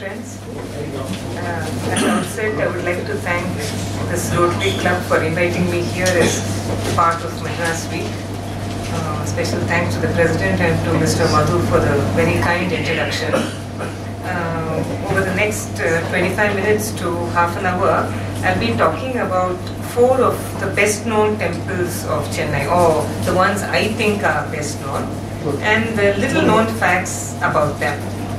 friends. At the outset, I would like to thank this Rotary Club for inviting me here as part of Madras Week. Special thanks to the President and to Mr. Madhu for the very kind introduction. Over the next 25 minutes to half an hour, I'll be talking about 4 of the best known temples of Chennai, or the ones I think are best known, and the little known facts about them.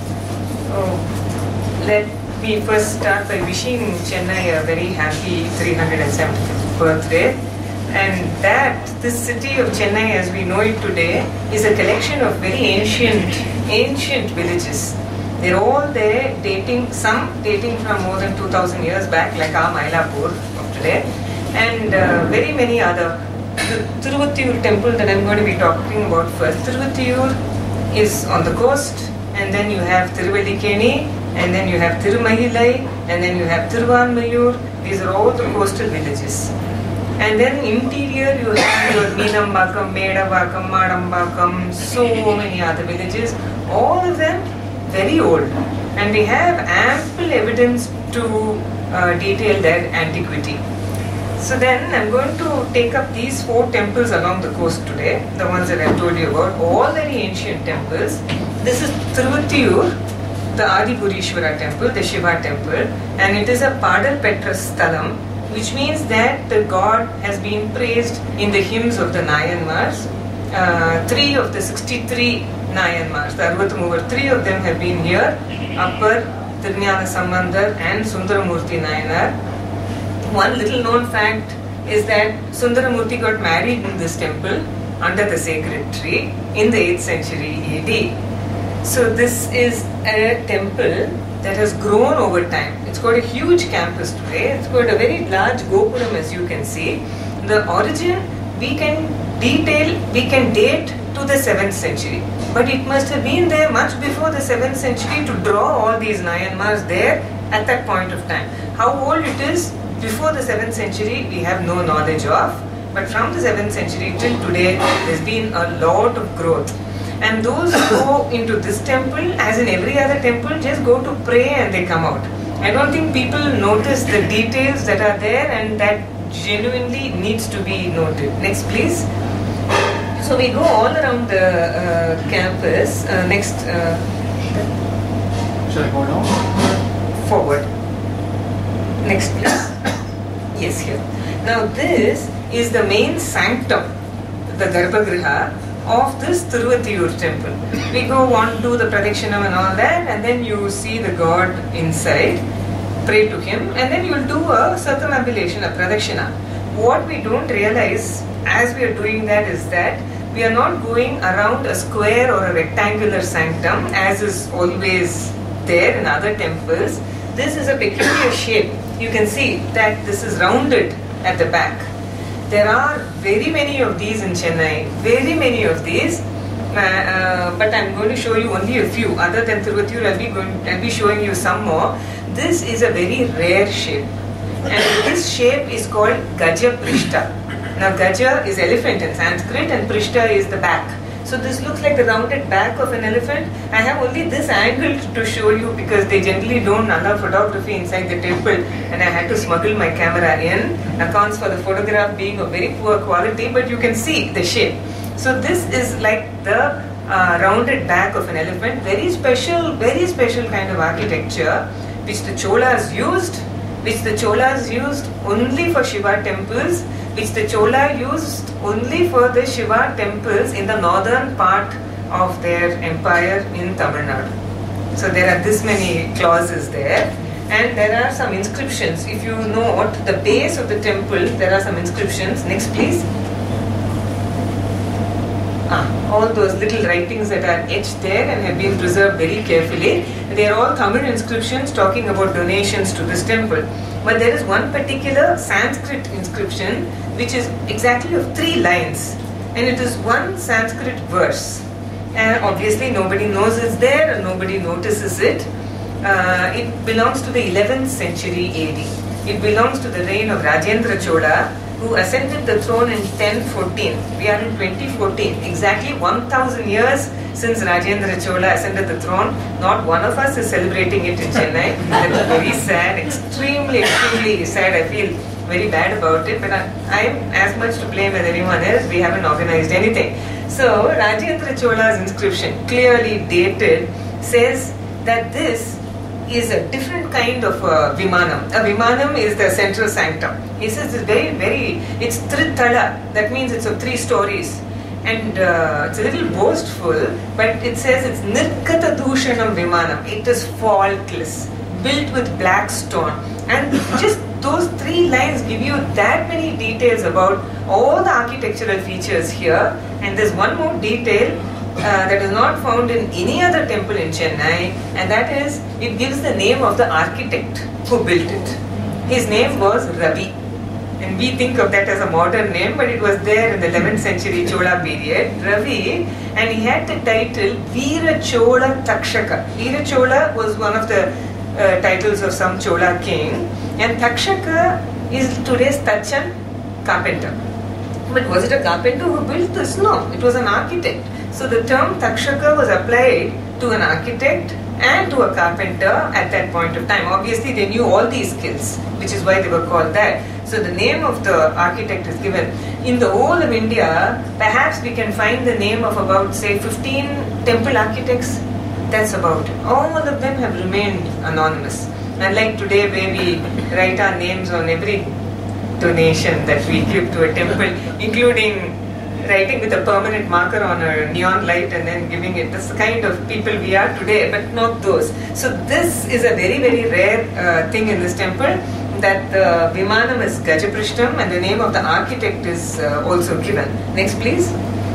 Let me first start by wishing Chennai a very happy 375th birthday, and that this city of Chennai as we know it today is a collection of very ancient villages. They're all there, some dating from more than 2000 years back, like our Mylapore of today, and very many other. The Tiruvattiyur temple that I'm going to be talking about first. Tiruvattiyur is on the coast, and then you have Tiruvallikeni, and then you have Tirumahilai, and then you have Tiruvanmayur. These are all the coastal villages. And then interior you have your Meenambakam, Medavakkam, Madambakam, so many other villages, all of them very old. And we have ample evidence to detail their antiquity. So then I'm going to take up these 4 temples along the coast today, the ones that I've told you about, all very ancient temples. This is Tiruvattiyur, the Adipurishwara temple, the Shiva temple, and it is a Padalpetra Sthalam, which means that the god has been praised in the hymns of the Nayanmars. 3 of the 63 Nayanmars, the Arvathamuvar, 3 of them have been here, Appar, Tirunjana Sambandar and Sundaramurti Nayanar. One little known fact is that Sundaramurti got married in this temple under the sacred tree in the 8th century AD. So this is a temple that has grown over time. It's got a huge campus today. It's got a very large gopuram, as you can see. The origin we can date to the 7th century. But it must have been there much before the 7th century to draw all these Nayanmars there at that point of time. How old it is before the 7th century we have no knowledge of. But from the 7th century till today there's been a lot of growth. And those who go into this temple, as in every other temple, just go to pray and they come out. I don't think people notice the details that are there, and that genuinely needs to be noted. Next please. So we go all around the campus. Next. Shall I go now? Forward. Next please. Yes, here. Now this is the main sanctum, the Garbhagriha of this Tiruvattiyur temple. We go on, do the Pradakshinam and all that, and then you see the god inside, pray to him, and then you will do a circumambulation, a Pradakshina. What we don't realize as we are doing that is that we are not going around a square or a rectangular sanctum as is always there in other temples. This is a peculiar shape. You can see that this is rounded at the back. There are very many of these in Chennai, very many of these, but I'm going to show you only a few. Other than Tiruvattiyur, I'll be showing you some more. This is a very rare shape, and this shape is called Gaja Prishta. Now Gaja is elephant in Sanskrit and Prishta is the back. So this looks like the rounded back of an elephant. I have only this angle to show you because they generally don't allow photography inside the temple, and I had to smuggle my camera in. Accounts for the photograph being of very poor quality, but you can see the shape. So this is like the rounded back of an elephant. Very special kind of architecture which the Cholas used only for Shiva temples, which the Chola used only for the Shiva temples in the northern part of their empire in Tamil Nadu. So there are this many clauses there, and there are some inscriptions. If you note the base of the temple, there are some inscriptions. Next please. All those little writings that are etched there and have been preserved very carefully. They are all Tamil inscriptions talking about donations to this temple. But there is one particular Sanskrit inscription which is exactly of 3 lines, and it is one Sanskrit verse. And obviously nobody knows it's there and nobody notices it. It belongs to the 11th century AD. It belongs to the reign of Rajendra Chola, who ascended the throne in 1014. We are in 2014, exactly 1000 years since Rajendra Chola ascended the throne. Not one of us is celebrating it in Chennai. That's very sad, extremely sad. I feel very bad about it, but I'm as much to blame as anyone else. We haven't organized anything. So Rajendra Chola's inscription, clearly dated, says that this is a different kind of Vimanam. A Vimanam is the central sanctum. He says it's it's Tritala, that means it's of 3 stories. And it's a little boastful, but it says it's Nirkata Dushanam Vimanam. It is faultless, built with black stone. And just those 3 lines give you that many details about all the architectural features here. And there's one more detail that is not found in any other temple in Chennai, and that is, it gives the name of the architect who built it. His name was Ravi, and we think of that as a modern name, but it was there in the 11th century Chola period, Ravi, and he had the title Veera Chola Takshaka. Veera Chola was one of the titles of some Chola king, and Takshaka is today's Tachan, carpenter. But was it a carpenter who built this? No, it was an architect. So the term Takshaka was applied to an architect and to a carpenter at that point of time. Obviously they knew all these skills, which is why they were called that. So the name of the architect is given. In the whole of India, perhaps we can find the name of about, say, 15 temple architects. That's about it. All of them have remained anonymous. Unlike today where we write our names on every donation that we give to a temple, including writing with a permanent marker on a neon light and then giving it. That's the kind of people we are today, but not those. So this is a very rare thing in this temple, that the Vimanam is Gajaprishtam and the name of the architect is also given. Next please.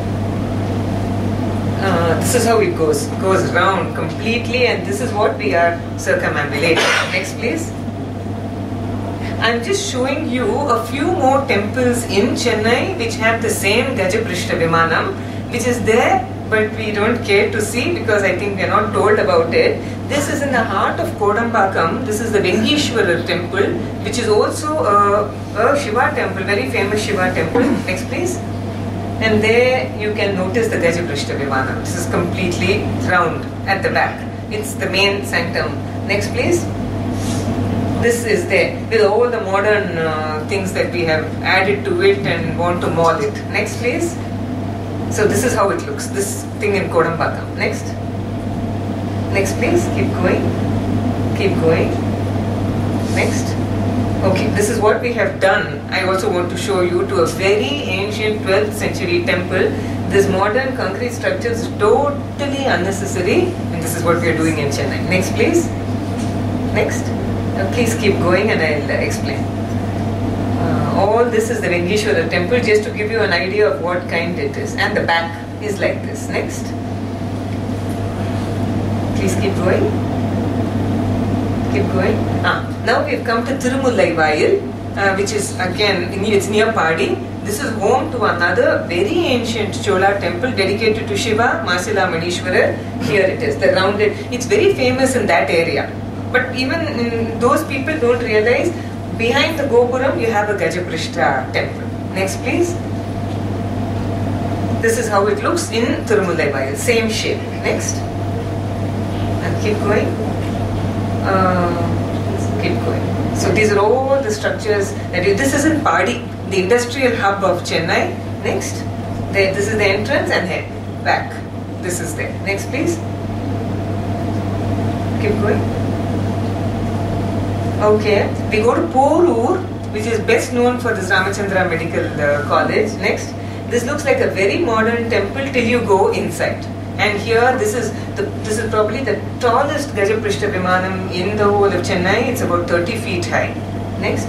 This is how it goes. It goes round completely, and this is what we are circumambulating. Next please. I'm just showing you a few more temples in Chennai which have the same Gajaprishta Vimanam, which is there, but we don't care to see because I think we are not told about it. This is in the heart of Kodambakam. This is the Vengishwarar temple, which is also a Shiva temple, very famous Shiva temple. Next please. And there you can notice the Gajaprishta Vimanam. This is completely round at the back. It's the main sanctum. Next please. This is there with all the modern things that we have added to it and want to maul it. Next please. So this is how it looks, this thing in Kodambakam. Next. Next please, keep going. Keep going. Next. Okay, this is what we have done. I also want to show you to a very ancient 12th century temple. This modern concrete structure is totally unnecessary, and this is what we are doing in Chennai. Next please. Next. Please keep going and I'll explain. All this is the Vengishwara temple, just to give you an idea of what kind it is. And the back is like this. Next. Please keep going. Keep going. Now we have come to Tirumulai Vayil, which is again, it's near Padi. This is home to another very ancient Chola temple dedicated to Shiva, Masila Manishwarar. Here it is, the rounded. It's very famous in that area. But even those people don't realize, behind the Gopuram you have a Gajaprishta temple. Next please. This is how it looks in Tirumulai Vayil, same shape. Next. And keep going. Keep going. So these are all the structures that this is in Padi, the industrial hub of Chennai. Next. This is the entrance and head back. This is there. Next please. Keep going. Okay, we go to Porur, which is best known for this Ramachandra Medical College. Next, this looks like a very modern temple till you go inside. And here, this is probably the tallest Gajaprishta Vimanam in the whole of Chennai. It's about 30 feet high. Next.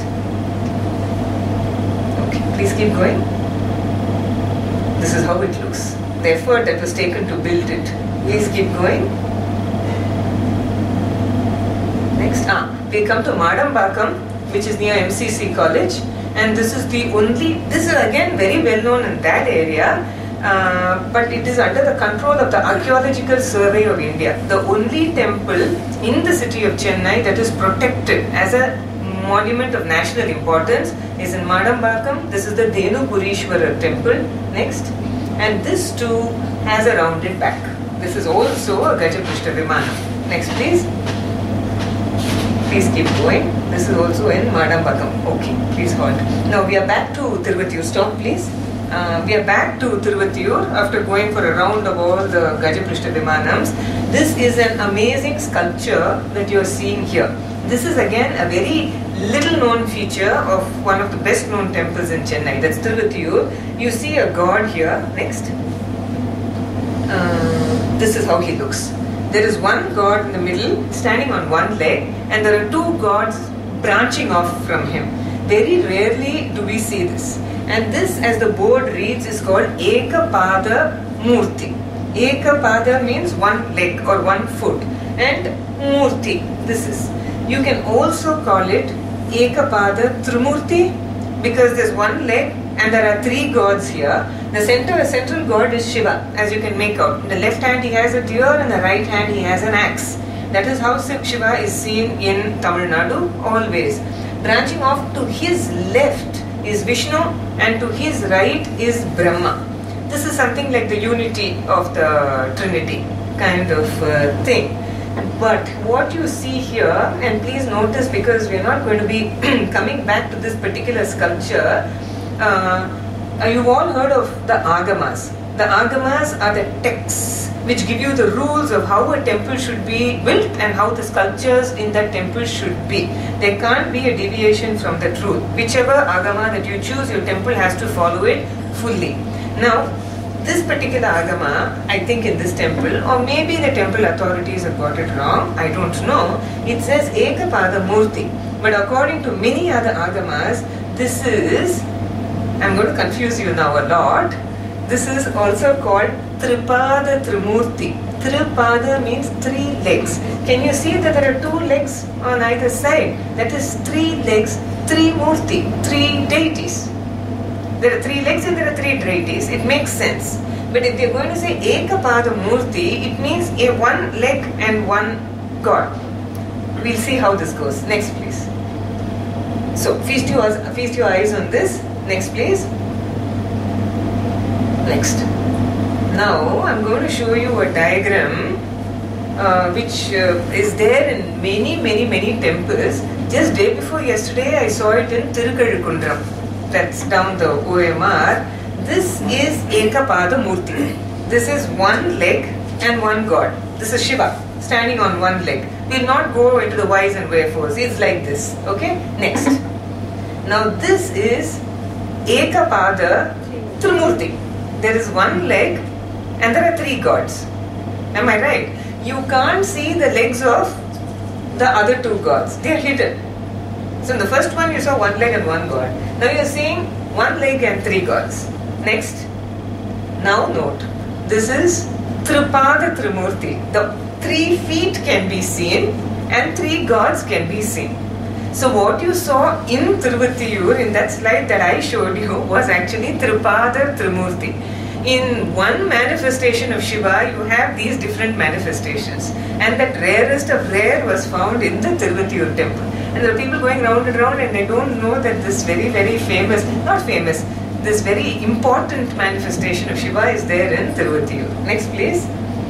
Okay, please keep going. This is how it looks. The effort that was taken to build it. Please keep going. Next, we come to Madambakam, which is near MCC College, and this is again very well known in that area, but it is under the control of the Archaeological Survey of India. The only temple in the city of Chennai that is protected as a monument of national importance is in Madambakam. This is the Dhenupurishwarar temple. Next, and this too has a rounded back. This is also a Gajaprishta Vimanam. Next please. Please keep going. This is also in Madambakam. Okay, please hold. Now we are back to Tiruvatiyur. Stop please. We are back to Tiruvatiyur after going for a round of all the Gajaprishta Vimanams. This is an amazing sculpture that you are seeing here. This is again a very little known feature of one of the best known temples in Chennai. That's Tiruvatiyur. You see a god here. Next. This is how he looks. There is one god in the middle standing on one leg, and there are two gods branching off from him. Very rarely do we see this. And this, as the board reads, is called Ekapada Murti. Ekapada means one leg or one foot, and Murti, this is. You can also call it Ekapada Trimurti because there's one leg and there are three gods here. The central god is Shiva, as you can make out. In the left hand he has a deer, in the right hand he has an axe. That is how Shiva is seen in Tamil Nadu always. Branching off to his left is Vishnu and to his right is Brahma. This is something like the unity of the Trinity kind of thing. But what you see here, and please notice because we are not going to be coming back to this particular sculpture, you've all heard of the Agamas. The Agamas are the texts which give you the rules of how a temple should be built and how the sculptures in that temple should be. There can't be a deviation from the truth. Whichever Agama that you choose, your temple has to follow it fully. Now, this particular Agama, I think in this temple, or maybe the temple authorities have got it wrong, I don't know, it says Ekapada Murti. But according to many other Agamas, this is, I'm going to confuse you now a lot, this is also called Tripada Trimurti. Tripada means three legs. Can you see that there are two legs on either side? That is three legs, three Murti, three deities. There are three legs and there are three deities. It makes sense. But if they are going to say Ekapada Murti, it means a one leg and one god. We'll see how this goes. Next please. So feast your eyes on this. Next please. Next. Now I'm going to show you a diagram which is there in many temples. Just day before yesterday I saw it in Tirukazhikundram. That's down the OMR. This is Ekapada Murti. This is one leg and one god. This is Shiva standing on one leg. We'll not go into the whys and wherefores. It's like this. Okay? Next. Now this is Ekapada Trimurti. There is one leg and there are three gods. Am I right? You can't see the legs of the other two gods. They are hidden. So in the first one you saw one leg and one god. Now you are seeing one leg and three gods. Next. Now note. This is Tripada Trimurti. The 3 feet can be seen and 3 gods can be seen. So what you saw in Tiruvatiyur, in that slide that I showed you, was actually Tripada Trimurti. In one manifestation of Shiva, you have these different manifestations. And that rarest of rare was found in the Tiruvatiyur temple. And there are people going round and round and they don't know that this very famous, not famous, this very important manifestation of Shiva is there in Tiruvatiyur. Next please.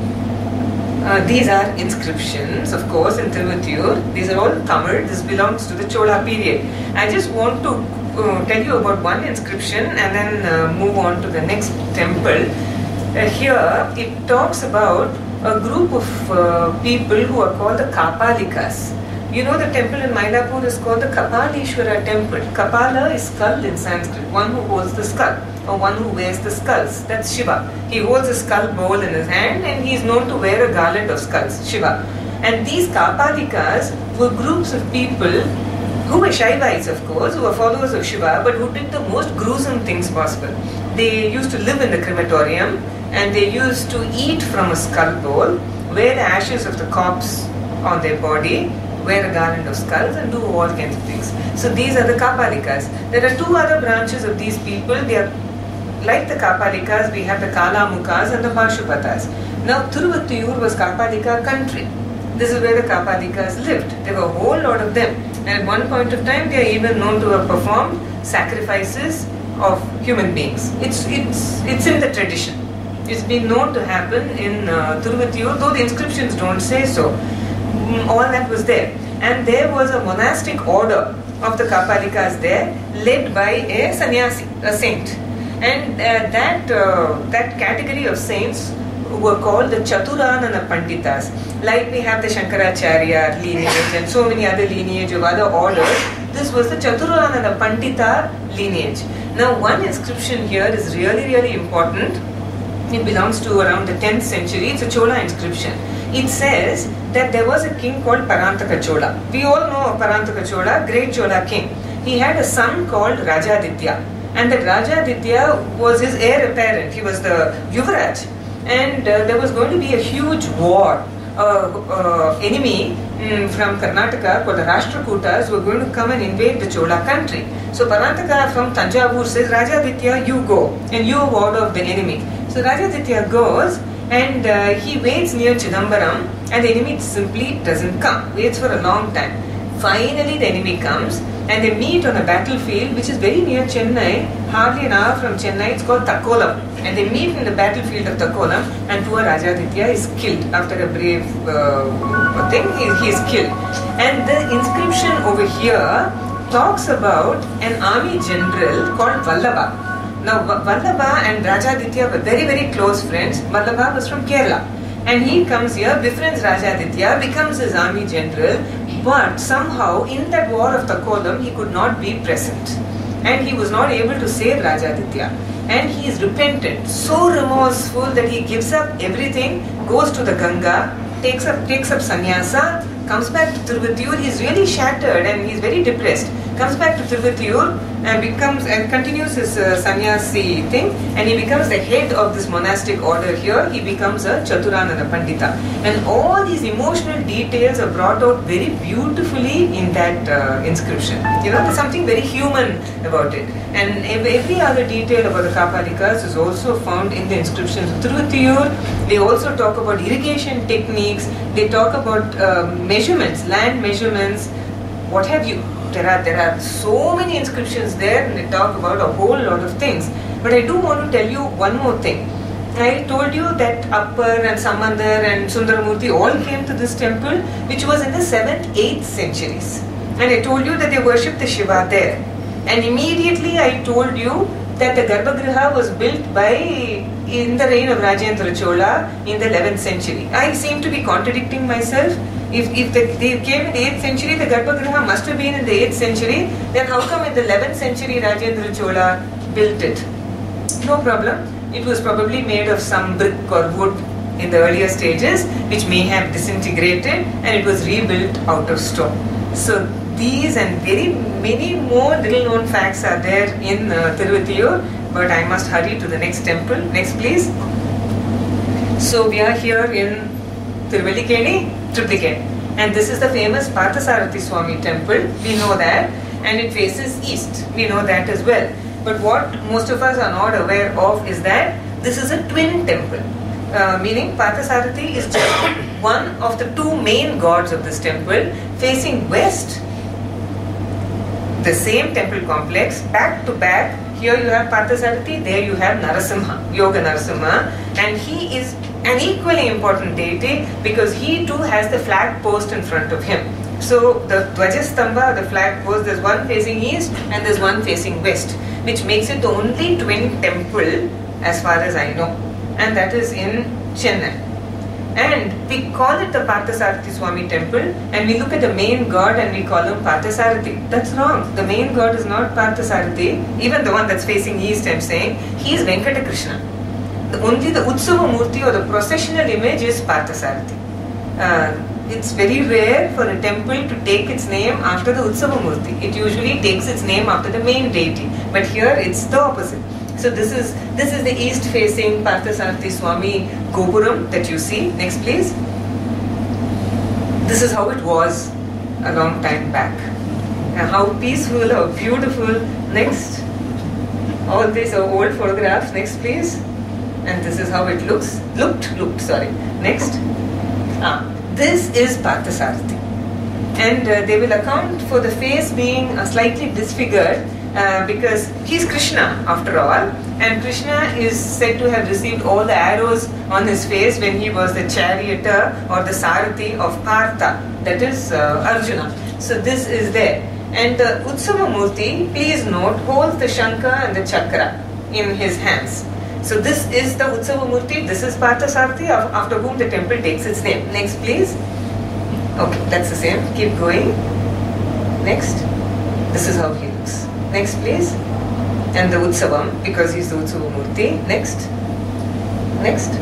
These are inscriptions, of course, in Tiruvatiyur. These are all Tamil. This belongs to the Chola period. I just want to tell you about one inscription and then move on to the next temple. Here it talks about a group of people who are called the Kapalikas. You know the temple in Mylapore is called the Kapalishwara temple. Kapala is skull in Sanskrit, one who holds the skull or one who wears the skulls. That's Shiva. He holds a skull bowl in his hand and he is known to wear a garland of skulls, Shiva. And these Kapalikas were groups of people who were Shaivites, of course, who were followers of Shiva, but who did the most gruesome things possible. They used to live in the crematorium and they used to eat from a skull bowl, wear the ashes of the corpse on their body, wear a garland of skulls and do all kinds of things. So these are the Kapalikas. There are 2 other branches of these people. They are like the Kapalikas. We have the Kalamukas and the Pashupatas. Now Tiruvatiyur was Kapalika country. This is where the Kapalikas lived. There were a whole lot of them. And at one point of time they are even known to have performed sacrifices of human beings. It's in the tradition. It's been known to happen in Tiruvatiyur, though the inscriptions don't say so. All that was there. And there was a monastic order of the Kapalikas there, led by a sannyasi, a saint. And that category of saints were called the Chaturanana Panditas. Like we have the Shankaracharya lineage and so many other lineage of other orders, this was the Chaturanana Pandita lineage. Now one inscription here is really, really important. It belongs to around the 10th century. It's a Chola inscription. It says that there was a king called Parantaka Chola. We all know of Parantaka Chola, great Chola king. He had a son called Rajaditya. And that Rajaditya was his heir apparent. He was the Yuvraj. And there was going to be a huge war. Enemy from Karnataka called the Rashtrakutas were going to come and invade the Chola country. So Parantaka from Tanjavur says, Rajaditya, you go and you ward off the enemy. So Rajaditya goes and he waits near Chidambaram and the enemy simply doesn't come. Waits for a long time. Finally the enemy comes and they meet on a battlefield which is very near Chennai, hardly an hour from Chennai. It's called Takkolam. And they meet in the battlefield of Takkolam and poor Rajaditya is killed after a brave thing. He is killed. And the inscription over here talks about an army general called Vallabha. Now Vallabha and Rajaditya were very, very close friends. Vallabha was from Kerala. And he comes here, befriends Rajaditya, becomes his army general, but somehow in that war of Takkolam he could not be present. And he was not able to save Rajaditya. And he is repentant, so remorseful that he gives up everything, goes to the Ganga, takes up sannyasa, comes back to Tiruvatiyur. He is really shattered and he is very depressed. Comes back to Tiruvatiyur and continues his sannyasi thing, and he becomes the head of this monastic order here. He becomes a Chaturanana Pandita. And all these emotional details are brought out very beautifully in that inscription. You know, there's something very human about it. And every other detail about the Kapalikas is also found in the inscriptions of Tiruvatiyur. They also talk about irrigation techniques. They talk about measurements, land measurements, what have you. There are so many inscriptions there and they talk about a whole lot of things. But I do want to tell you one more thing. I told you that Appar and Samandar and Sundaramurti all came to this temple, which was in the 7th, 8th centuries. And I told you that they worshipped the Shiva there. And immediately I told you that the Garbhagriha was built in the reign of Rajendra Chola in the 11th century. I seem to be contradicting myself. If they came in the 8th century, the Garbhagriha must have been in the 8th century, then how come in the 11th century Rajendra Chola built it? No problem. It was probably made of some brick or wood in the earlier stages, which may have disintegrated, and it was rebuilt out of stone. So these and very many more little known facts are there in Tiruvatiyur, but I must hurry to the next temple. Next please. So we are here in Tiruvallikeni, Triplicate, and this is the famous Parthasarathi Swami temple. We know that, and it faces east. We know that as well. But what most of us are not aware of is that this is a twin temple, meaning Parthasarathi is just one of the two main gods of this temple. Facing west, the same temple complex, back to back. Here you have Parthasarathi, there you have Narasimha, Yoga Narasimha, and he is an equally important deity because he too has the flag post in front of him. So the Dvajastambha, the flag post, there's one facing east and there's one facing west, which makes it the only twin temple as far as I know, and that is in Chennai. And we call it the Parthasarathi Swami temple, and we look at the main god and we call him Parthasarathi. That's wrong. The main god is not Parthasarathi, even the one that's facing east I'm saying, he is Venkatakrishna. Only the Utsava Murti or the processional image is Parthasarathi. It's very rare for a temple to take its name after the Utsava Murti. It usually takes its name after the main deity, but here it's the opposite. So this is the east facing Parthasarathi Swami Gopuram that you see. Next please. This is how it was a long time back. And how peaceful, how beautiful. Next. All these are old photographs. Next please. And this is how it looked, sorry. Next. This is Parthasarathi. And they will account for the face being slightly disfigured because he's Krishna after all, and Krishna is said to have received all the arrows on his face when he was the charioteer or the Sarathi of Partha, that is Arjuna. So this is there. And the Utsava Murti, please note, holds the Shankha and the Chakra in his hands. So this is the Utsava Murti, this is Parthasarathi, after whom the temple takes its name. Next please. Okay, that's the same. Keep going. Next. This is how he looks. Next please. And the Utsavam, because he's the Utsava Murti. Next. Next.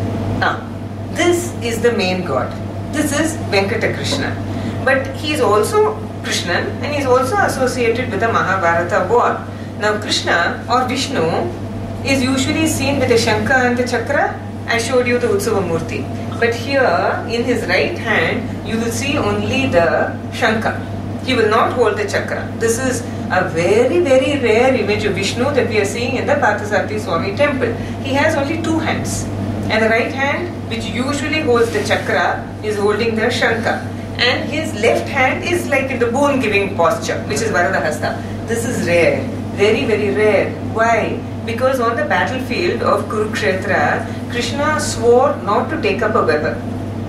This is the main god. This is Venkata Krishna. But he is also Krishnan, and he is also associated with the Mahabharata war. Now Krishna or Vishnu is usually seen with the Shankha and the Chakra. I showed you the Utsava Murti. But here in his right hand you will see only the Shankha. He will not hold the Chakra. This is a very very rare image of Vishnu that we are seeing in the Parthasarathi Swami temple. He has only two hands. And the right hand, which usually holds the Chakra, is holding the Shankha. And his left hand is like in the boon giving posture, which is Varadahasta. This is rare. Very very rare. Why? Because on the battlefield of Kurukshetra, Krishna swore not to take up a weapon.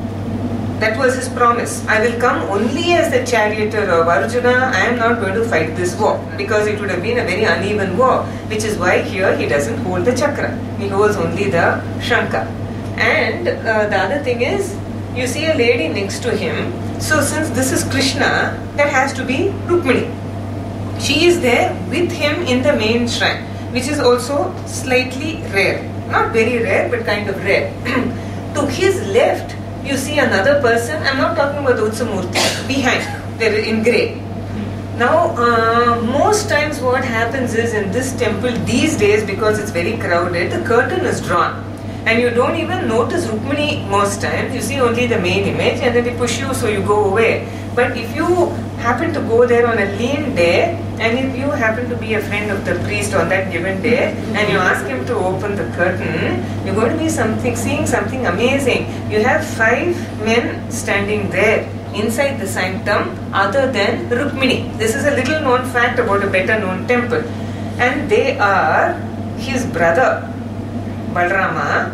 That was his promise. I will come only as the charioteer of Arjuna. I am not going to fight this war, because it would have been a very uneven war, which is why here he doesn't hold the Chakra. He holds only the Shankha. And the other thing is, you see a lady next to him. So since this is Krishna, that has to be Rukmini. She is there with him in the main shrine, which is also slightly rare. Not very rare, but kind of rare. To his left, you see another person. I'm not talking about the Utsamurti. Behind, they're in grey. Now, most times what happens is in this temple these days, because it's very crowded, the curtain is drawn. And you don't even notice Rukmini most times. You see only the main image, and then they push you, so you go away. But if you happen to go there on a lean day, and if you happen to be a friend of the priest on that given day, and you ask him to open the curtain, you're going to be seeing something amazing. You have 5 men standing there inside the sanctum other than Rukmini. This is a little known fact about a better known temple. And they are his brother Balarama,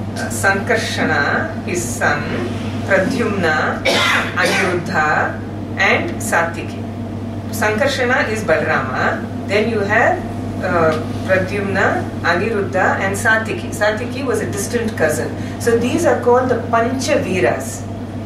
Sankarshana, his son, Pradyumna, Aniruddha, and Satyaki. Sankarshana is Balarama. Then you have Pradyumna, Aniruddha, and Satyaki. Satyaki was a distant cousin. So these are called the Panchaveeras.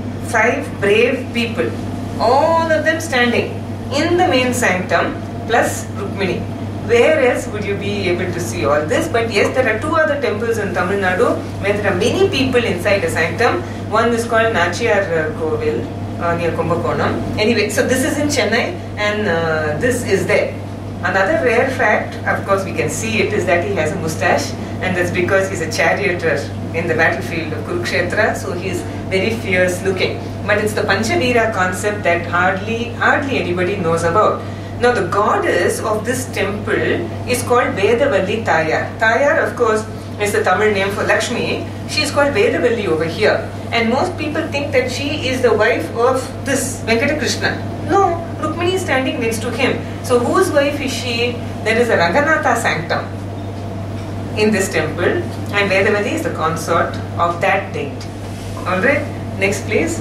5 brave people. All of them standing in the main sanctum plus Rukmini. Where else would you be able to see all this? But yes, there are 2 other temples in Tamil Nadu where there are many people inside a sanctum. One is called Nachiyar Kovil near Kumbakonam. Anyway, so this is in Chennai, and this is there. Another rare fact, of course we can see it, is that he has a moustache, and that's because he's a charioteer in the battlefield of Kurukshetra, so he's very fierce looking. But it's the Panchaveera concept that hardly anybody knows about. Now the goddess of this temple is called Vedavalli Tayar. Tayar, of course, is the Tamil name for Lakshmi. She is called Vedavalli over here. And most people think that she is the wife of this Venkata Krishna. No, Rukmini is standing next to him. So whose wife is she? There is a Ranganatha sanctum in this temple, and Vedavalli is the consort of that deity. Alright, next please.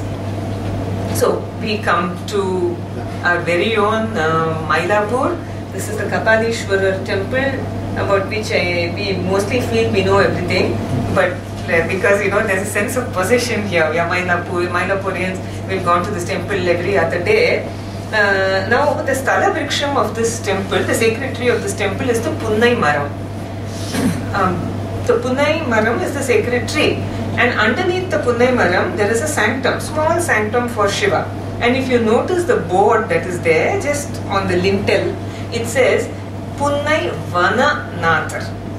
So we come to our very own Mylapore. This is the Kapalishwarar temple, about which we mostly feel we know everything, but because there's a sense of possession here. We are Mylapurians. We've gone to this temple every other day. Now the Sthala Vriksham of this temple, the sacred tree of this temple, is the Punnai Maram. The Punnai Maram is the sacred tree, and underneath the Punnai Maram there is a sanctum, small sanctum for Shiva. And if you notice the board that is there, just on the lintel, it says Punnai Vana Nathar.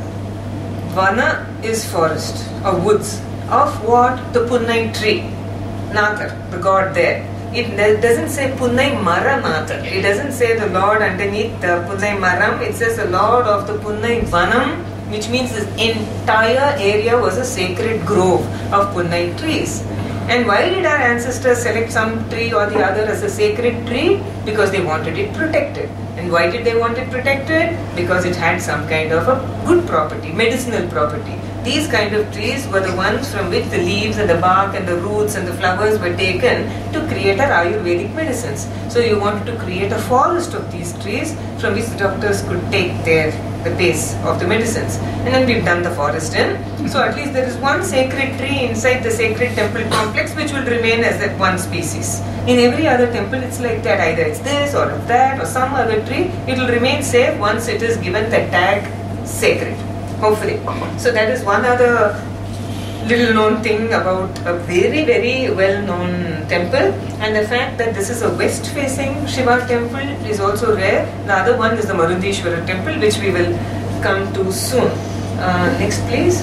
Vana is forest or woods. Of what? The Punnai tree. Nathar, the god there. It doesn't say Punnai Mara Nathar. It doesn't say the Lord underneath the Punnai Maram. It says the Lord of the Punnai Vanam, which means this entire area was a sacred grove of Punnai trees. And why did our ancestors select some tree or the other as a sacred tree? Because they wanted it protected. And why did they want it protected? Because it had some kind of a good property, medicinal property. These kind of trees were the ones from which the leaves and the bark and the roots and the flowers were taken to create our Ayurvedic medicines. So you wanted to create a forest of these trees from which the doctors could take the base of the medicines. And then we've done the forest in. So at least there is one sacred tree inside the sacred temple complex which will remain as that one species. In every other temple it's like that, either it's this or that or some other tree. It will remain safe once it is given the tag sacred. Hopefully. So that is one other little known thing about a very, very well known temple, and the fact that this is a west facing Shiva temple is also rare. The other one is the Marundishwara temple, which we will come to soon. Next please.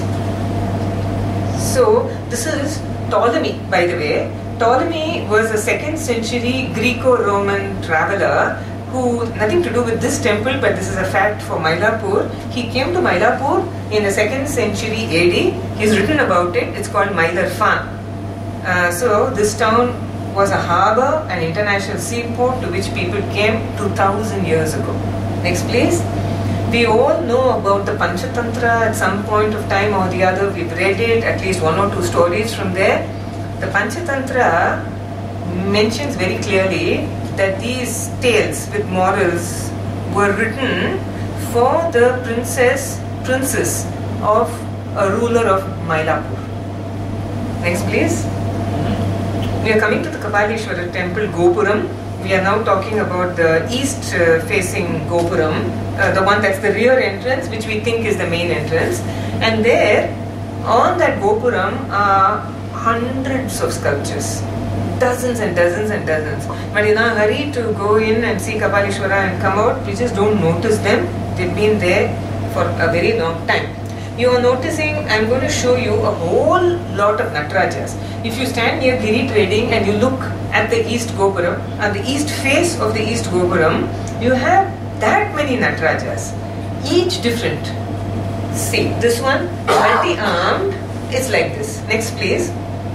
So this is Ptolemy, by the way. Ptolemy was a 2nd century Greco-Roman traveller who, nothing to do with this temple, but this is a fact for Mylapore. He came to Mylapore in the 2nd century AD. He's written about it. It's called Mylarfan. So this town was a harbour, an international seaport to which people came 2000 years ago. Next please. We all know about the Panchatantra at some point of time or the other. We've read it, at least 1 or 2 stories from there. The Panchatantra mentions very clearly that these tales with morals were written for the princess of a ruler of Mylapore. Next please. We are coming to the Kapalishwara temple Gopuram. We are now talking about the east facing Gopuram, the one that's the rear entrance, which we think is the main entrance. And there on that Gopuram are hundreds of sculptures. Dozens and dozens and dozens. But in a hurry to go in and see Kapalishwara and come out, we just don't notice them. They've been there for a very long time. You are noticing, I'm going to show you a whole lot of Natarajas. If you stand near Giri Trading and you look at the East Gopuram, at the east face of the East Gopuram, you have that many Natarajas, each different. See, this one, multi-armed, it's like this. Next please.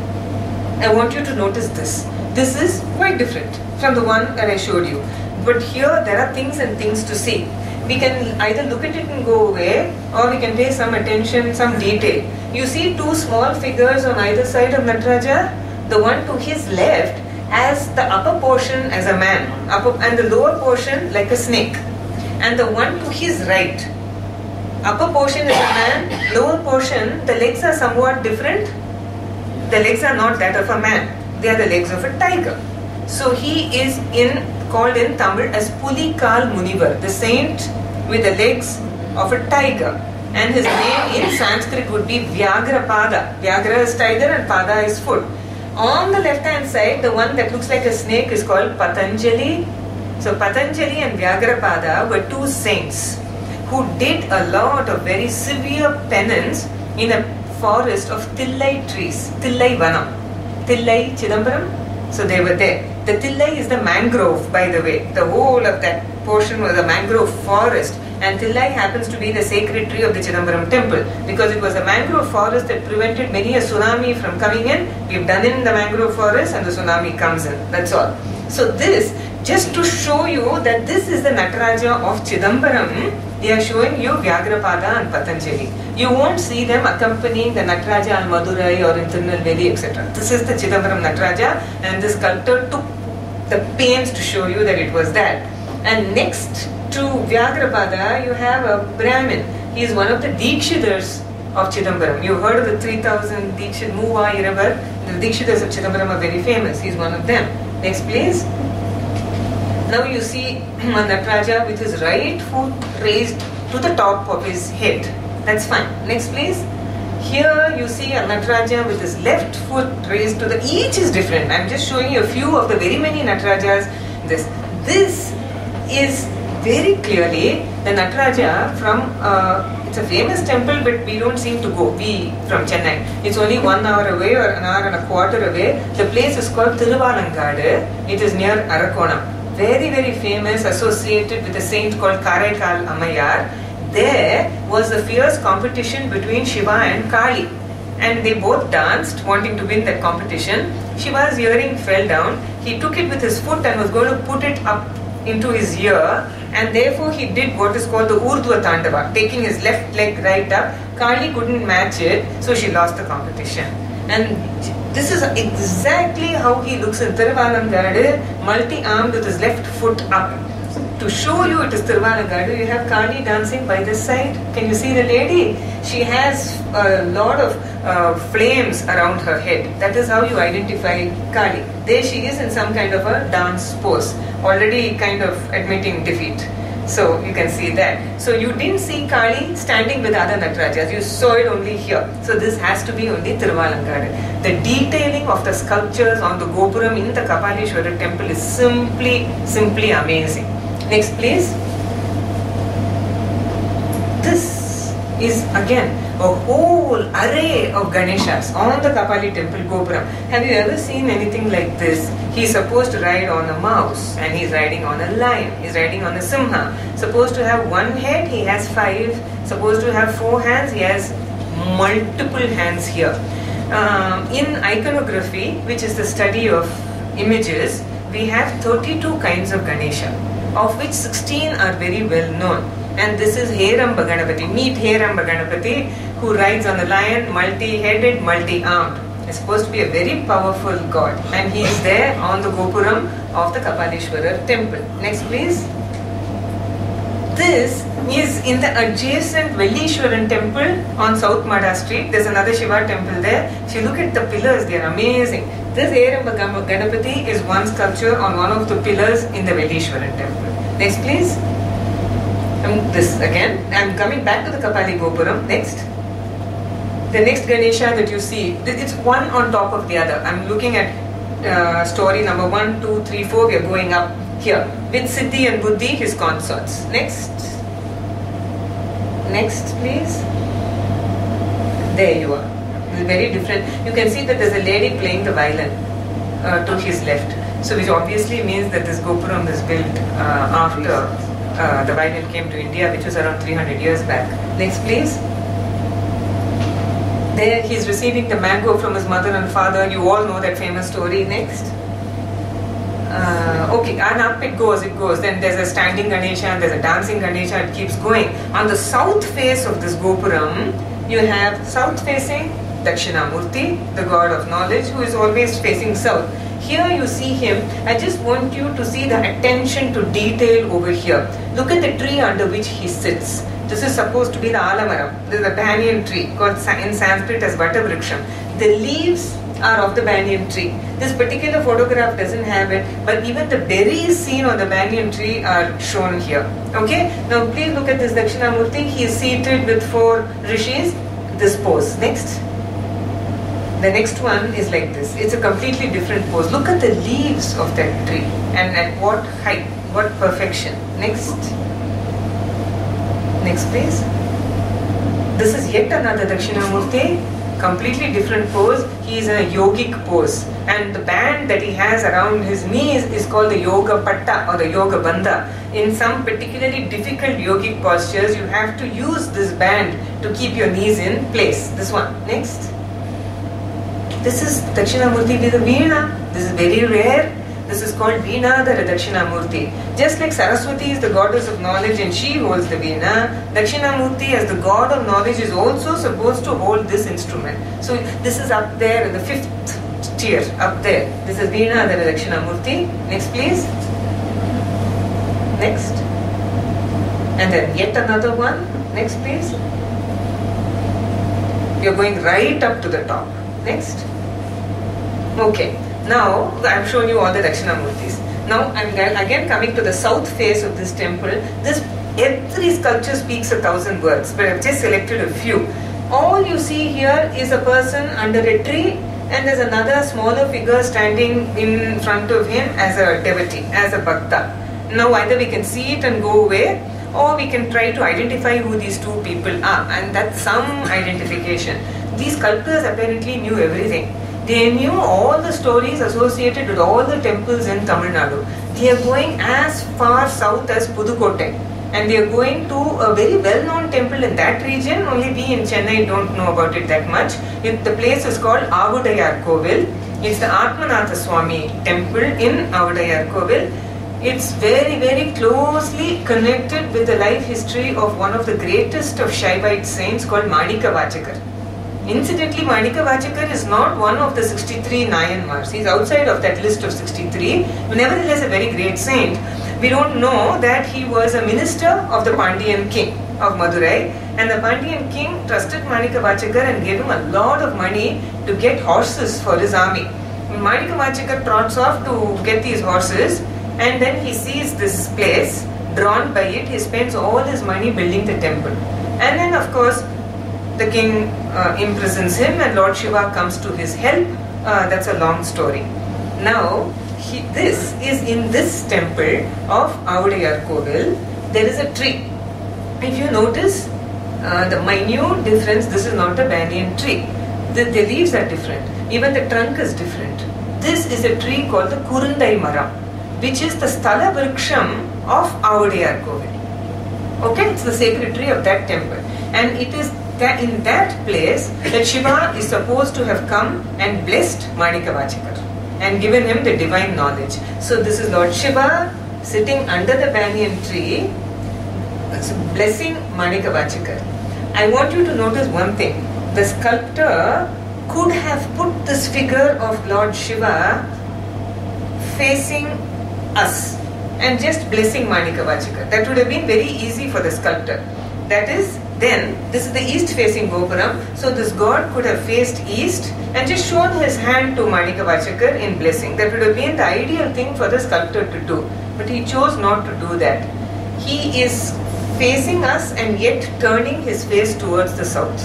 I want you to notice this. This is quite different from the one that I showed you. But here there are things and things to see. We can either look at it and go away, or we can pay some attention, some detail. You see 2 small figures on either side of Nataraja. The one to his left has the upper portion as a man, and the lower portion like a snake. And the one to his right, upper portion is a man, lower portion, the legs are somewhat different. The legs are not that of a man, they are the legs of a tiger. So he is called in Tamil as Pulikal Munivar, the saint with the legs of a tiger. And his name in Sanskrit would be Vyagrapada. Vyagra is tiger and Pada is foot. On the left hand side, the one that looks like a snake is called Patanjali. So Patanjali and Vyagrapada were 2 saints who did a lot of very severe penance in a forest of Tillai trees, Tillai Vanam, Tillai Chidambaram. So they were there. The Tillai is the mangrove, by the way. The whole of that portion was a mangrove forest, and Tillai happens to be the sacred tree of the Chidambaram temple, because it was a mangrove forest that prevented many a tsunami from coming in. We've done in the mangrove forest and the tsunami comes in. That's all. So this, just to show you that this is the Nataraja of Chidambaram, they are showing you Vyagrapada and Patanjali. You won't see them accompanying the Nataraja in Madurai or in Tirunelveli, etc. This is the Chidambaram Nataraja, and the sculptor took the pains to show you that it was that. And next to Vyagrapada, you have a Brahmin. He is one of the Dikshidars of Chidambaram. You've heard of the 3000 Dikshid Muva Iravar. The Dikshidars of Chidambaram are very famous. He is one of them. Next please. Now you see a Nataraja with his right foot raised to the top of his head. That's fine. Next please. Here you see a Nataraja with his left foot raised to the... Each is different. I'm just showing you a few of the very many Natarajas. This is very clearly the Nataraja from... it's a famous temple, but we don't seem to go. We from Chennai. It's only 1 hour away or an hour and a quarter away. The place is called Thiruvalangadu. It is near Arakonam. Very, very famous, associated with a saint called Karaikal Ammayar. There was a fierce competition between Shiva and Kali. and they both danced, wanting to win that competition. Shiva's earring fell down. He took it with his foot and was going to put it up into his ear, and therefore he did what is called the Urdhva Tandava, taking his left leg right up. Kali couldn't match it, so she lost the competition. And this is exactly how he looks in Thiruvalangadu, multi-armed with his left foot up. To show you it is Thiruvalangadu, you have Kali dancing by this side. Can you see the lady? She has a lot of flames around her head. That is how you identify Kali. There she is in some kind of a dance pose, already kind of admitting defeat. So you can see that. So you didn't see Kali standing with other Natarajas. You saw it only here. So this has to be only Thiruvalangadu. The detailing of the sculptures on the Gopuram in the Kapaleshwara temple is simply amazing. Next please. This is again a whole array of Ganeshas on the Kapali temple Gopuram. Have you ever seen anything like this? He's supposed to ride on a mouse, and he's riding on a lion, he's riding on a simha. Supposed to have one head, he has 5. Supposed to have 4 hands, he has multiple hands here. In iconography, which is the study of images, we have 32 kinds of Ganesha, of which 16 are very well known. And this is Heramba Ganapati. Meet Heramba Ganapati, who rides on a lion, multi-headed, multi-armed. He's supposed to be a very powerful god, and he is there on the Gopuram of the Kapaleshwara temple. Next please. This is in the adjacent Vellishwaran temple on South Mada Street. There's another Shiva temple there. If you look at the pillars, they are amazing. This Heramba Ganapati is one sculpture on one of the pillars in the Vellishwaran temple. Next please. This again, I'm coming back to the Kapali Gopuram. Next. The next Ganesha that you see, it's one on top of the other. I'm looking at story number 1, 2, 3, 4. We are going up here with Siddhi and Buddhi, his consorts. Next. Next, please. There you are. It's very different. You can see that there's a lady playing the violin to his left. So which obviously means that this Gopuram is built after the violin came to India, which was around 300 years back. Next, please. There he is receiving the mango from his mother and father. You all know that famous story. Next. Okay, and up it goes. Then there's a standing Ganesha and there's a dancing Ganesha. It keeps going. On the south face of this Gopuram, you have south facing Dakshinamurti, the god of knowledge, who is always facing south. Here you see him. I just want you to see the attention to detail over here. Look at the tree under which he sits. This is supposed to be the Alamaram. This is a banyan tree called in Sanskrit as Vatavriksham. The leaves are of the banyan tree. This particular photograph doesn't have it, but even the berries seen on the banyan tree are shown here. Okay? Now please look at this Dakshinamurti. He is seated with 4 rishis. This pose. Next. The next one is like this. It's a completely different pose. Look at the leaves of that tree and at what height, what perfection. Next. Next please. This is yet another Dakshinamurti, completely different pose. He is in a yogic pose, and the band that he has around his knees is called the Yoga Patta or the Yoga Bandha. In some particularly difficult yogic postures, you have to use this band to keep your knees in place. This one. Next. This is Dakshinamurti with a Veena. This is very rare. This is called Veenadhara Dakshinamurti. Just like Saraswati is the goddess of knowledge and she holds the Veena, Dakshinamurti as the god of knowledge is also supposed to hold this instrument. So this is up there in the 5th tier, up there. This is Veenadhara Dakshinamurti. Next please. Next. And then yet another one. Next please. You're going right up to the top. Next. Okay. Now, I've shown you all the Dakshinamurtis. Now, I'm again coming to the south face of this temple. Every sculpture speaks 1,000 words, but I've just selected a few. All you see here is a person under a tree, and there's another smaller figure standing in front of him as a devotee, as a bhakta. Now, either we can see it and go away, or we can try to identify who these 2 people are, and that's some identification. These sculptors apparently knew everything. They knew all the stories associated with all the temples in Tamil Nadu. They are going as far south as Pudukkottai. and they are going to a very well-known temple in that region. Only we in Chennai don't know about it that much. The place is called Avudayar Kovil. It's the Atmanatha Swami temple in Avudayar Kovil. It's very, very closely connected with the life history of one of the greatest of Shaivite saints called Manika Vachakar. Incidentally, Manika Vachakar is not one of the 63 Nayanmars. He's outside of that list of 63. But nevertheless, a very great saint. We don't know that he was a minister of the Pandyan king of Madurai, and the Pandyan king trusted Manika Vachakar and gave him a lot of money to get horses for his army. Manika Vachakar trots off to get these horses, and then he sees this place, drawn by it. He spends all his money building the temple, and then of course the king imprisons him, and Lord Shiva comes to his help. That's a long story. Now, this is in this temple of Avudayar Kovil. There is a tree. If you notice the minute difference, this is not a banyan tree. The leaves are different. Even the trunk is different. This is a tree called the Kurundai Maram, which is the Sthala Vriksham of Avudayar Kovil. Okay, it's the sacred tree of that temple, and it is that in that place that Shiva is supposed to have come and blessed Manika Vachakar and given him the divine knowledge. So this is Lord Shiva sitting under the banyan tree, blessing Manika Vachakar. I want you to notice one thing. The sculptor could have put this figure of Lord Shiva facing us and just blessing Manika Vachakar. That would have been very easy for the sculptor. That is, then this is the east facing Gopuram, so this god could have faced east and just shown his hand to Manika Vachakar in blessing. That would have been the ideal thing for the sculptor to do, but he chose not to do that. He is facing us and yet turning his face towards the south,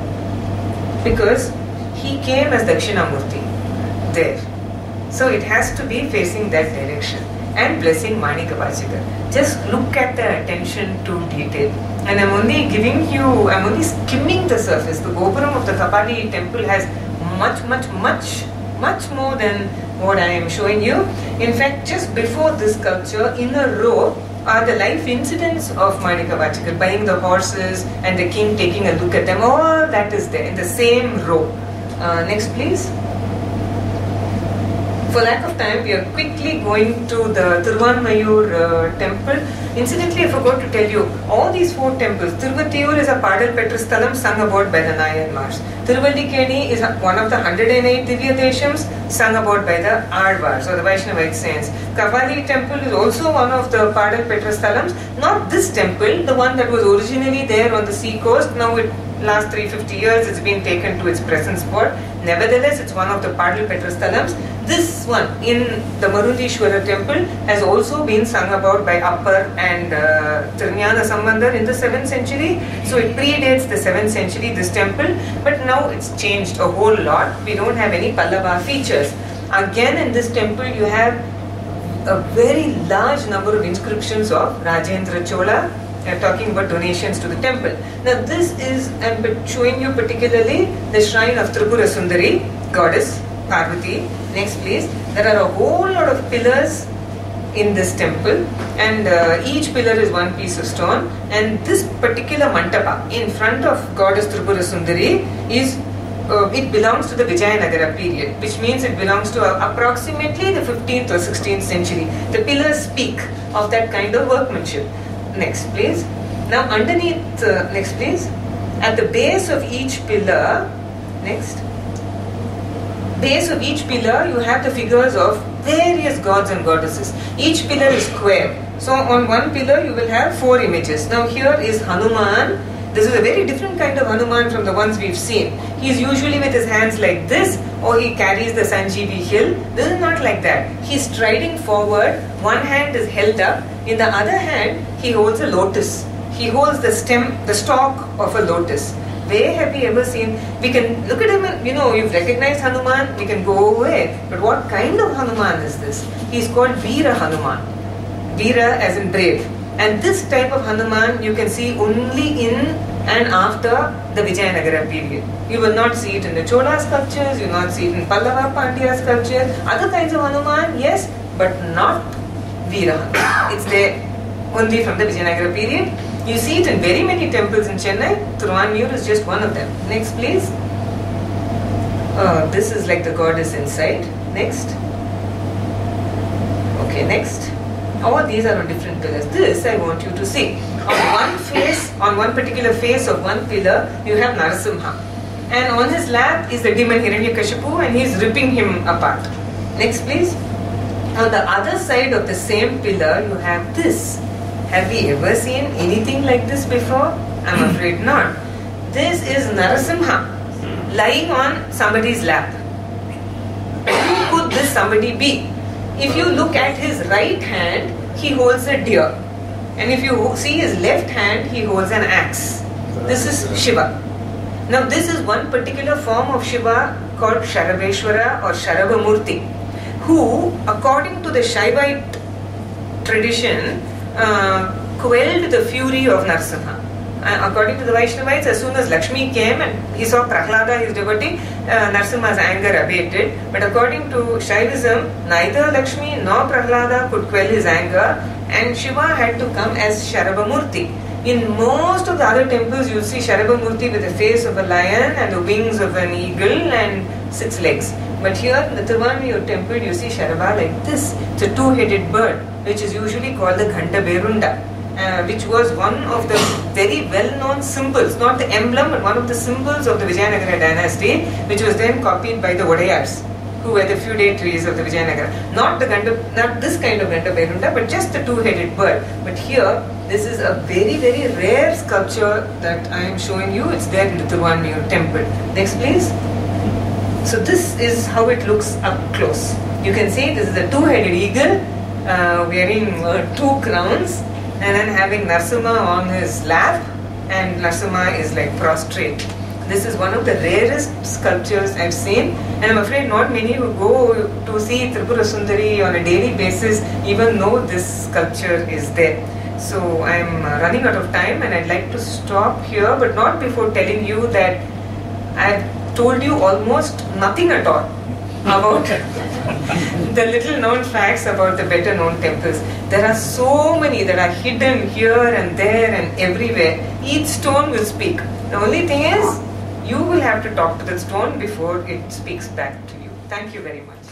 because he came as Dakshinamurti there. So it has to be facing that direction and blessing Manika Vachakar. Just look at the attention to detail. And I'm only skimming the surface. The Gopuram of the Kapali temple has much more than what I am showing you. In fact, just before this sculpture, in a row, are the life incidents of Manika Vachakar, buying the horses and the king taking a look at them. All that is there in the same row. Next, please. For lack of time, we are quickly going to the Tiruvanmayur temple. Incidentally, I forgot to tell you, all these four temples, Tiruvatiyur is a Padal Petrusthalam sung about by the Nayanmars. Tiruvallikeni is one of the 108 Divya Deshams sung about by the Alvars or the Vaishnavite saints. Kapali temple is also one of the Padal Petrusthalams. Not this temple, the one that was originally there on the sea coast. Now it last 350 years it's been taken to its present spot. Nevertheless, it's one of the Padal Petrusthalams. This one in the Marundishwara temple has also been sung about by Appar and Tirunjana Sambandar in the 7th century. So it predates the 7th century, this temple, but now it's changed a whole lot. We don't have any Pallava features. Again, in this temple you have a very large number of inscriptions of Rajendra Chola. I'm talking about donations to the temple. Now this is, I'm showing you particularly the shrine of Tripura Sundari, goddess Parvati. Next please. There are a whole lot of pillars in this temple, and each pillar is one piece of stone, and this particular mantapa in front of goddess Tripura Sundari is it belongs to the Vijayanagara period, which means it belongs to approximately the 15th or 16th century. The pillars speak of that kind of workmanship. Next please. Now underneath, next please, at the base of each pillar, next, base of each pillar you have the figures of various gods and goddesses. Each pillar is square. So on one pillar you will have 4 images. Now here is Hanuman. This is a very different kind of Hanuman from the ones we've seen. He is usually with his hands like this, or he carries the Sanjeevi hill. This is not like that. He is striding forward. One hand is held up. In the other hand, he holds a lotus. He holds the stem, the stalk of a lotus. Where have you ever seen? We can look at him and, you've recognized Hanuman, we can go away. But what kind of Hanuman is this? He is called Veera Hanuman. Veera as in brave. And this type of Hanuman you can see only in and after the Vijayanagara period. You will not see it in the Chola sculptures, you will not see it in Pallava Pandya sculptures. Other kinds of Hanuman, yes, but not Veera Hanuman. It's there only from the Vijayanagara period. You see it in very many temples in Chennai. Thiruvanmiyur is just one of them. Next, please. This is like the goddess inside. Next. Okay, next. All these are on different pillars. This I want you to see. On one particular face of one pillar, you have Narasimha. And on his lap is the demon Hiranyakashipu, and he is ripping him apart. Next, please. On the other side of the same pillar, you have this. Have we ever seen anything like this before? I'm afraid not. This is Narasimha lying on somebody's lap. Who could this somebody be? If you look at his right hand, he holds a deer. And if you see his left hand, he holds an axe. This is Shiva. Now this is one particular form of Shiva called Sharabeshwara or Sharabamurti, who, according to the Shaivite tradition, quelled the fury of Narasimha. According to the Vaishnavites, as soon as Lakshmi came and he saw Prahlada, his devotee, Narasimha's anger abated. But according to Shaivism, neither Lakshmi nor Prahlada could quell his anger, and Shiva had to come as Sharabamurti. In most of the other temples, you see Sharabamurti with the face of a lion and the wings of an eagle and 6 legs. But here in the Thiruvanmiyur temple, you see Sharaba like this. It's a 2-headed bird, which is usually called the Ghanta Berunda, which was one of the very well-known symbols, not the emblem, but one of the symbols of the Vijayanagara dynasty, which was then copied by the Wadayars, who were the feudatories of the Vijayanagara. Not this kind of Ghanta Berunda, but just the 2-headed bird. But here, this is a very, very rare sculpture that I am showing you. It's there in the Thiruvanmiyur temple. Next, please. So this is how it looks up close. You can see this is a 2-headed eagle wearing 2 crowns, and then having Narasimha on his lap, and Narasimha is like prostrate. This is one of the rarest sculptures I've seen, and I'm afraid not many who go to see Tripura Sundari on a daily basis even know this sculpture is there. So I'm running out of time, and I'd like to stop here, but not before telling you that I've told you almost nothing at all about the little known facts about the better known temples. There are so many that are hidden here and there and everywhere. Each stone will speak. The only thing is, you will have to talk to the stone before it speaks back to you. Thank you very much.